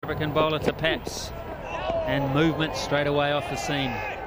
African bowler to Paps, and movement straight away off the seam.